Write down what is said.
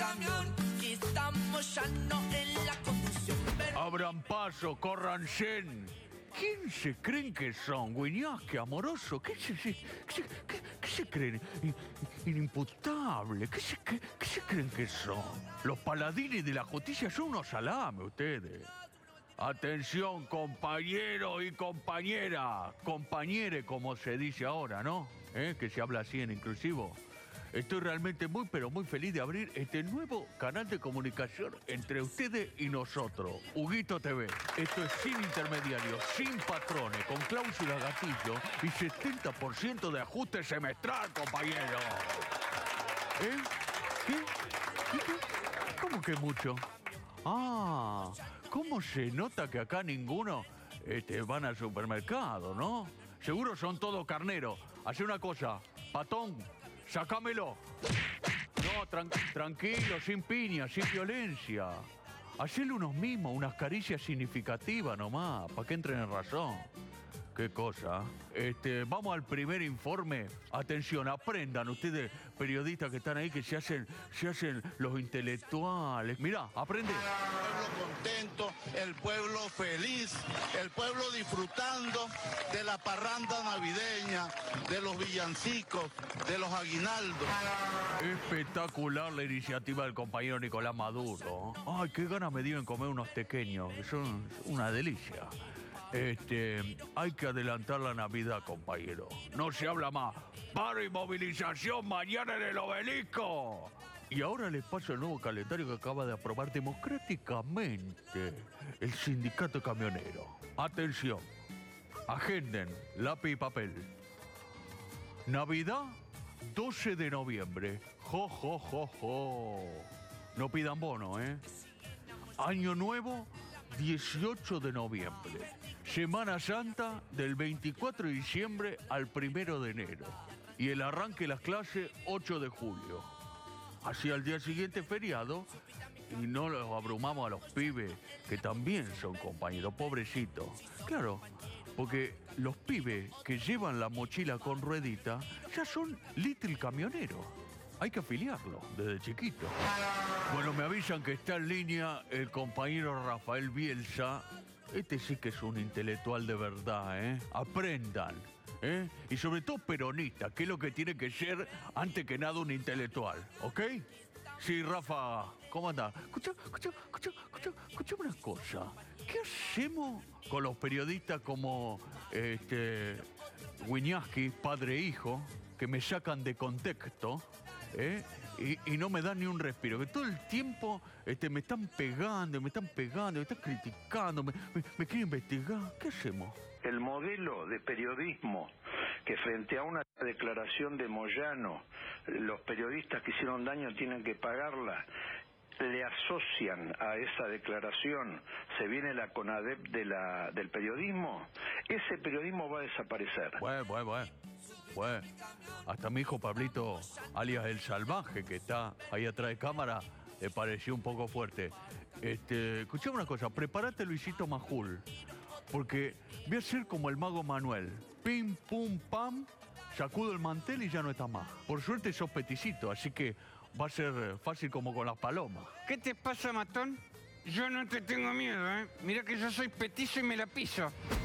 camión y estamos ya no en la conducción. Abran paso, corran yen. ¿Quién se creen que son? Wiñaski, Amoroso. ¿Qué se creen? Inimputable. ¿Qué se creen que son? Los paladines de la justicia son unos salames, ustedes. Atención, compañeros y compañeras. Compañere, como se dice ahora, ¿no? Que se habla así en inclusivo. Estoy realmente muy, pero muy feliz de abrir este nuevo canal de comunicación entre ustedes y nosotros. Huguito TV. Esto es sin intermediarios, sin patrones, con cláusula gatillo y 70% de ajuste semestral, compañero. ¿Qué? ¿Cómo que mucho? Ah, ¿cómo se nota que acá ninguno van al supermercado, no? Seguro son todos carneros. Hace una cosa, patón. ¡Sácamelo! No, tranquilo, sin piña, sin violencia. Hacele unos mimos, unas caricias significativas nomás, para que entren en razón. Qué cosa. Vamos al primer informe. Atención, aprendan ustedes, periodistas que están ahí, que se hacen los intelectuales. Mirá, aprende. El pueblo contento, el pueblo feliz, el pueblo disfrutando de la parranda navideña, de los villancicos, de los aguinaldos. Espectacular la iniciativa del compañero Nicolás Maduro. Ay, qué ganas me dio en comer unos tequeños, que son una delicia. Hay que adelantar la Navidad, compañero. No se habla más. ¡Paro y movilización mañana en el Obelisco! Y ahora les paso el nuevo calendario que acaba de aprobar democráticamente el sindicato camionero. Atención. Agenden, lápiz y papel. Navidad, 12 de noviembre. ¡Jo, jo, jo, jo! No pidan bono, ¿eh? Año Nuevo, 18 de noviembre. Semana Santa, del 24 de diciembre al 1 de enero. Y el arranque de las clases, 8 de julio. Así al día siguiente feriado, y no los abrumamos a los pibes, que también son compañeros, pobrecitos. Claro, porque los pibes que llevan la mochila con ruedita ya son little camioneros. Hay que afiliarlo desde chiquito. Bueno, me avisan que está en línea el compañero Rafael Bielsa. Este sí que es un intelectual de verdad, ¿eh? Aprendan, ¿eh? Y sobre todo peronista, que es lo que tiene que ser, antes que nada, un intelectual, ¿ok? Sí, Rafa, ¿cómo andás? Escucha una cosa. ¿Qué hacemos con los periodistas como Wiñaski, padre e hijo, que me sacan de contexto, y no me dan ni un respiro? Que todo el tiempo me están pegando, me están criticando, me quieren investigar. ¿Qué hacemos? El modelo de periodismo que frente a una declaración de Moyano, los periodistas que hicieron daño tienen que pagarla, le asocian a esa declaración, se viene la CONADEP del periodismo, ese periodismo va a desaparecer. Bueno, hasta mi hijo Pablito, alias El Salvaje, que está ahí atrás de cámara, le pareció un poco fuerte. Escuchame una cosa, prepárate Luisito Majul, porque voy a ser como el mago Manuel. Pim, pum, pam, sacudo el mantel y ya no está más. Por suerte sos peticito, así que va a ser fácil como con las palomas. ¿Qué te pasa, matón? Yo no te tengo miedo, ¿eh? Mira que yo soy petizo y me la piso.